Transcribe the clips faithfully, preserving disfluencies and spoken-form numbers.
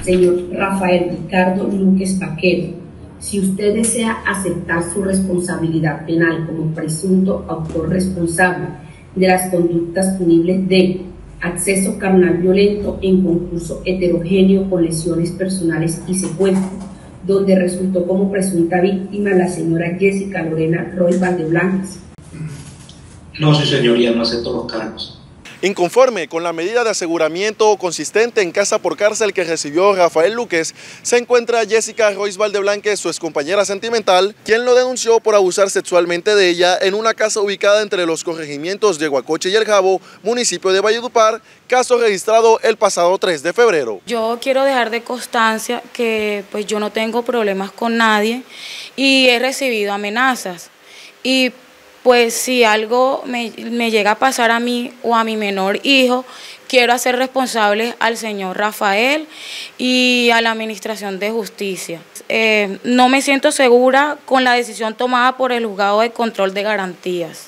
Señor Rafael Ricardo Luques Vaquero, si usted desea aceptar su responsabilidad penal como presunto autor responsable de las conductas punibles de acceso carnal violento en concurso heterogéneo con lesiones personales y secuestro, donde resultó como presunta víctima la señora Jessica Lorena Roy Valdeblanques. No, sí, señoría, no acepto los cargos. Inconforme con la medida de aseguramiento consistente en casa por cárcel que recibió Rafael Luques, se encuentra Jessica Roy Valdeblanques, su excompañera sentimental, quien lo denunció por abusar sexualmente de ella en una casa ubicada entre los corregimientos de Guacoche y El Jabo, municipio de Valledupar, caso registrado el pasado tres de febrero. Yo quiero dejar de constancia que pues yo no tengo problemas con nadie y he recibido amenazas. Y pues si algo me, me llega a pasar a mí o a mi menor hijo, quiero hacer responsable al señor Rafael y a la Administración de Justicia. Eh, no me siento segura con la decisión tomada por el Juzgado de Control de Garantías.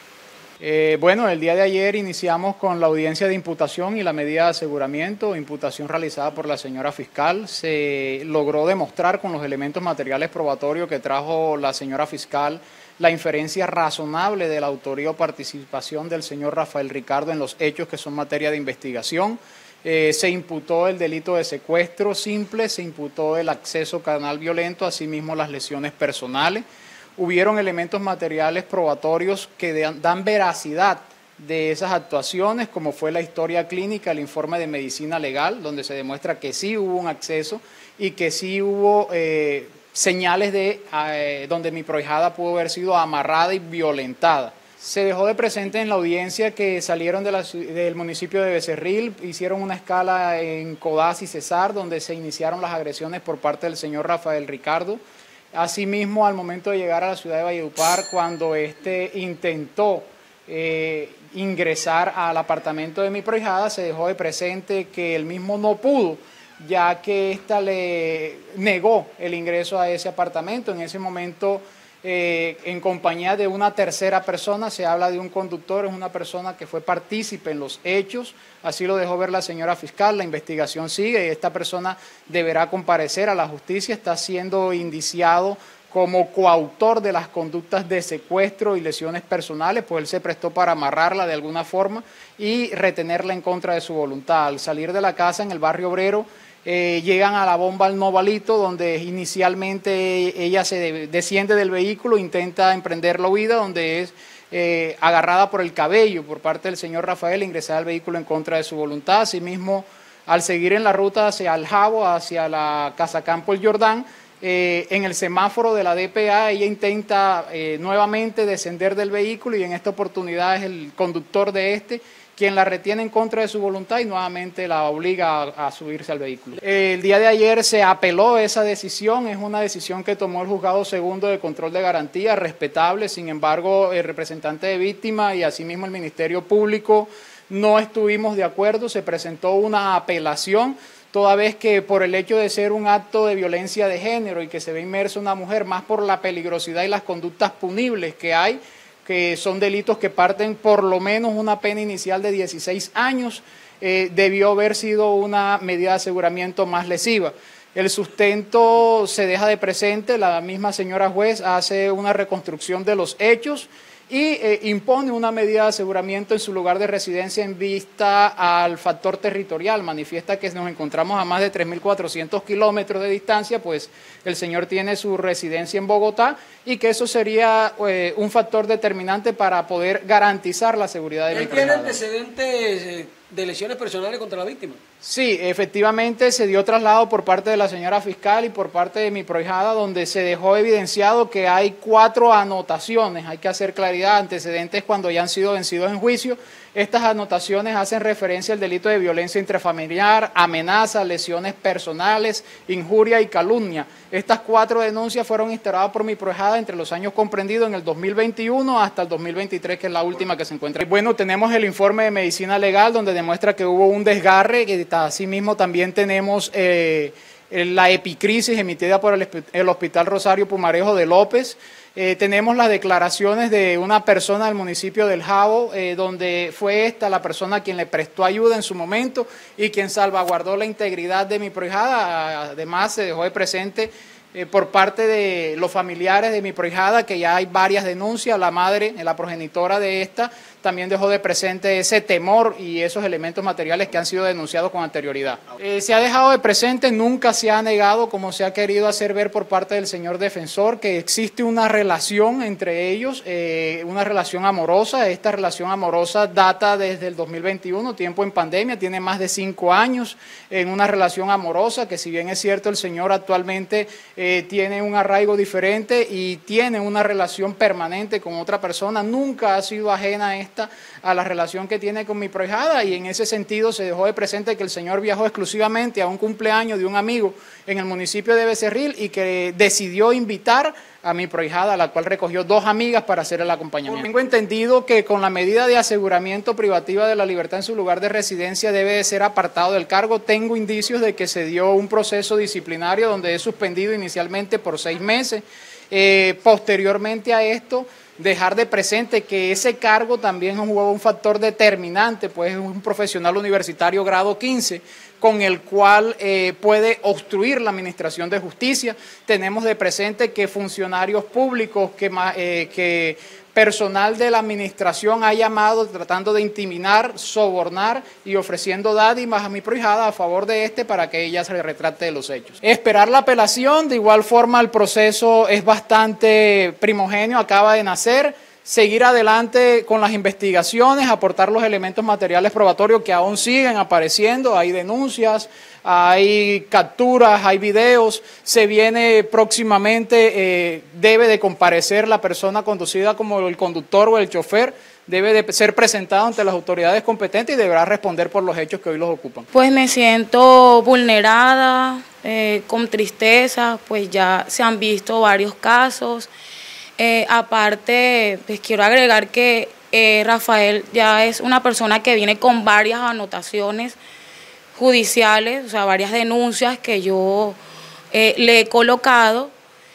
Eh, bueno, el día de ayer iniciamos con la audiencia de imputación y la medida de aseguramiento, imputación realizada por la señora fiscal. Se logró demostrar con los elementos materiales probatorios que trajo la señora fiscal la inferencia razonable de la autoría o participación del señor Rafael Ricardo en los hechos que son materia de investigación. Eh, se imputó el delito de secuestro simple, se imputó el acceso carnal violento, asimismo las lesiones personales. Hubieron elementos materiales probatorios que dan veracidad de esas actuaciones, como fue la historia clínica, el informe de medicina legal, donde se demuestra que sí hubo un acceso y que sí hubo eh, señales de eh, donde mi prohijada pudo haber sido amarrada y violentada. Se dejó de presente en la audiencia que salieron de la, del municipio de Becerril, hicieron una escala en Codazzi y Cesar, donde se iniciaron las agresiones por parte del señor Rafael Ricardo. Asimismo, al momento de llegar a la ciudad de Valledupar, cuando éste intentó eh, ingresar al apartamento de mi prohijada, se dejó de presente que él mismo no pudo, ya que ésta le negó el ingreso a ese apartamento. En ese momento, eh, en compañía de una tercera persona, se habla de un conductor, es una persona que fue partícipe en los hechos, así lo dejó ver la señora fiscal. La investigación sigue y esta persona deberá comparecer a la justicia, está siendo indiciado como coautor de las conductas de secuestro y lesiones personales, pues él se prestó para amarrarla de alguna forma y retenerla en contra de su voluntad. Al salir de la casa en el barrio obrero, Eh, llegan a la bomba El Novalito, donde inicialmente ella se de, desciende del vehículo, intenta emprender la huida, donde es eh, agarrada por el cabello por parte del señor Rafael, ingresada al vehículo en contra de su voluntad. Asimismo, al seguir en la ruta hacia El Jabo, hacia la Casa Campo El Jordán, eh, en el semáforo de la D P A, ella intenta eh, nuevamente descender del vehículo y en esta oportunidad es el conductor de este quien la retiene en contra de su voluntad y nuevamente la obliga a, a subirse al vehículo. El día de ayer se apeló esa decisión, es una decisión que tomó el Juzgado Segundo de Control de Garantía, respetable. Sin embargo, el representante de víctima y asimismo el Ministerio Público no estuvimos de acuerdo, se presentó una apelación, toda vez que por el hecho de ser un acto de violencia de género y que se ve inmersa una mujer, más por la peligrosidad y las conductas punibles que hay, que son delitos que parten por lo menos una pena inicial de dieciséis años, eh, debió haber sido una medida de aseguramiento más lesiva. El sustento se deja de presente, la misma señora juez hace una reconstrucción de los hechos y eh, impone una medida de aseguramiento en su lugar de residencia en vista al factor territorial. Manifiesta que nos encontramos a más de tres mil cuatrocientos kilómetros de distancia, pues el señor tiene su residencia en Bogotá y que eso sería eh, un factor determinante para poder garantizar la seguridad de mi prohijada. ¿Él tiene antecedentes de lesiones personales contra la víctima? Sí, efectivamente se dio traslado por parte de la señora fiscal y por parte de mi prohijada, donde se dejó evidenciado que hay cuatro anotaciones, hay que hacer claridad, antecedentes cuando ya han sido vencidos en juicio. Estas anotaciones hacen referencia al delito de violencia intrafamiliar, amenaza, lesiones personales, injuria y calumnia. Estas cuatro denuncias fueron instauradas por mi prohijada entre los años comprendidos en el dos mil veintiuno hasta el dos mil veintitrés, que es la última que se encuentra. Bueno, tenemos el informe de medicina legal donde demuestra que hubo un desgarre, y asimismo también tenemos eh, la epicrisis emitida por el, el Hospital Rosario Pumarejo de López. Eh, tenemos las declaraciones de una persona del municipio del Jabo, eh, donde fue esta la persona quien le prestó ayuda en su momento y quien salvaguardó la integridad de mi prohijada. Además, se dejó de presente eh, por parte de los familiares de mi prohijada, que ya hay varias denuncias. La madre, la progenitora de esta, también dejó de presente ese temor y esos elementos materiales que han sido denunciados con anterioridad. Eh, se ha dejado de presente, nunca se ha negado, como se ha querido hacer ver por parte del señor defensor, que existe una relación entre ellos, eh, una relación amorosa. Esta relación amorosa data desde el dos mil veintiuno, tiempo en pandemia, tiene más de cinco años en una relación amorosa, que si bien es cierto el señor actualmente eh, tiene un arraigo diferente y tiene una relación permanente con otra persona, nunca ha sido ajena a esta a la relación que tiene con mi prohijada, y en ese sentido se dejó de presente que el señor viajó exclusivamente a un cumpleaños de un amigo en el municipio de Becerril y que decidió invitar a mi prohijada, a la cual recogió dos amigas para hacer el acompañamiento. Tengo entendido que con la medida de aseguramiento privativa de la libertad en su lugar de residencia debe de ser apartado del cargo. Tengo indicios de que se dio un proceso disciplinario donde es suspendido inicialmente por seis meses. Eh, posteriormente a esto, dejar de presente que ese cargo también jugó un factor determinante, pues es un profesional universitario grado quince, con el cual eh, puede obstruir la administración de justicia. Tenemos de presente que funcionarios públicos, que, eh, que personal de la administración ha llamado tratando de intimidar, sobornar y ofreciendo dádivas a mi prohijada a favor de este para que ella se retrate de los hechos. Esperar la apelación, de igual forma el proceso es bastante primogéneo, acaba de nacer. Seguir adelante con las investigaciones, aportar los elementos materiales probatorios que aún siguen apareciendo. Hay denuncias, hay capturas, hay videos. Se viene próximamente, eh, debe de comparecer la persona conducida como el conductor o el chofer, debe de ser presentado ante las autoridades competentes y deberá responder por los hechos que hoy los ocupan. Pues me siento vulnerada, eh, con tristeza, pues ya se han visto varios casos. Eh, aparte, pues quiero agregar que eh, Rafael ya es una persona que viene con varias anotaciones judiciales, o sea, varias denuncias que yo eh, le he colocado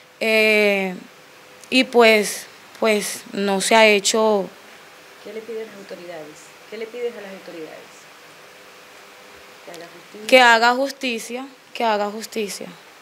eh, y pues, pues no se ha hecho. ¿Qué le piden las autoridades? ¿Qué le pides a las autoridades? ¿Que haga justicia? Que haga justicia, que haga justicia.